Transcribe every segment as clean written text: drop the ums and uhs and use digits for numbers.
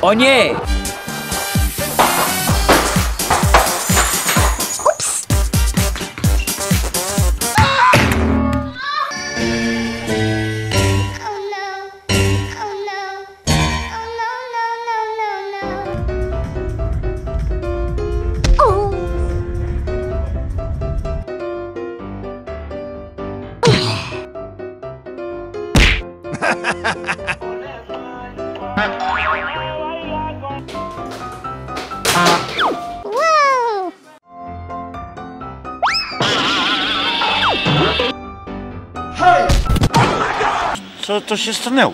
O nie! Co to się stanęło?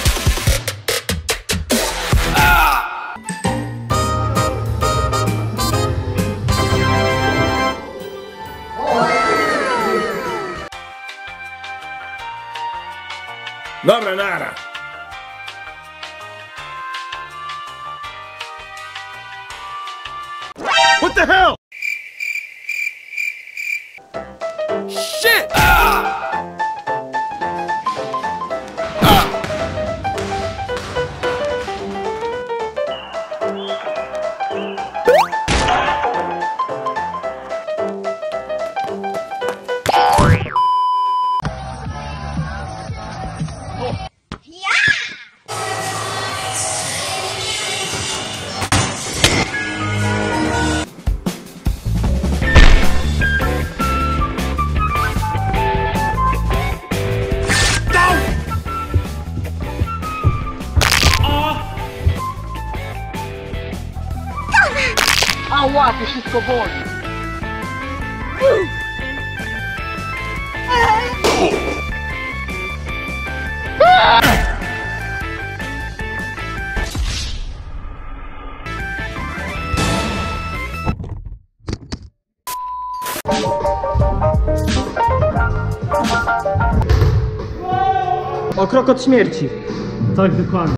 Dobra, nara. What the hell? Shit! Ała, to wszystko boli. O krok od śmierci. Tak, dokładnie.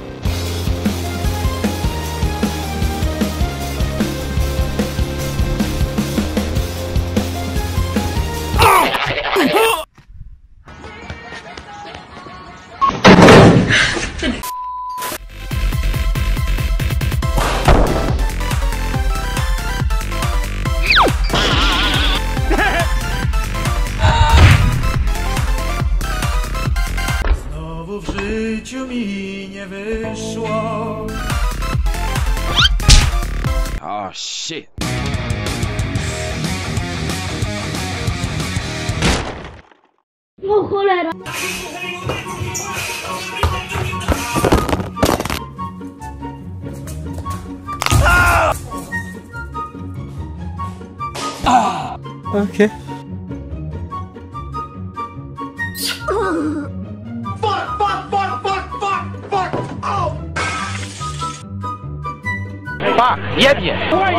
Znowu w życiu mi nie wyszło. Oh shit! O cholera! Okej. Pa, jebnie!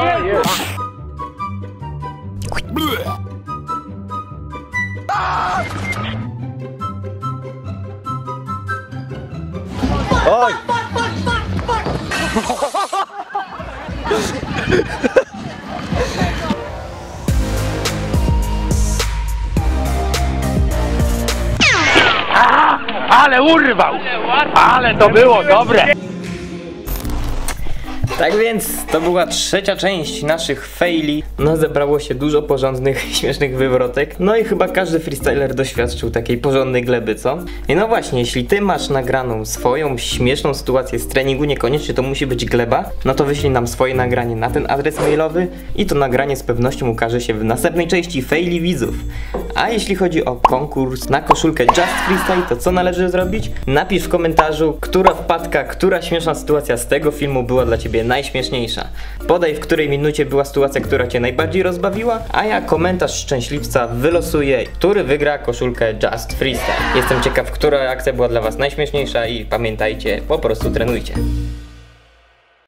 Oj! Ale urwał! Ale to było dobre! Tak więc to była trzecia część naszych faili. No zebrało się dużo porządnych, śmiesznych wywrotek. No i chyba każdy freestyler doświadczył takiej porządnej gleby, co? I no właśnie, jeśli ty masz nagraną swoją śmieszną sytuację z treningu, niekoniecznie to musi być gleba, no to wyślij nam swoje nagranie na ten adres mailowy i to nagranie z pewnością ukaże się w następnej części faili widzów. A jeśli chodzi o konkurs na koszulkę Just Freestyle, to co należy zrobić? Napisz w komentarzu, która wpadka, która śmieszna sytuacja z tego filmu była dla ciebie najśmieszniejsza. Podaj, w której minucie była sytuacja, która cię najbardziej rozbawiła, a ja komentarz szczęśliwca wylosuję, który wygra koszulkę Just Freestyle. Jestem ciekaw, która akcja była dla was najśmieszniejsza i pamiętajcie, po prostu trenujcie.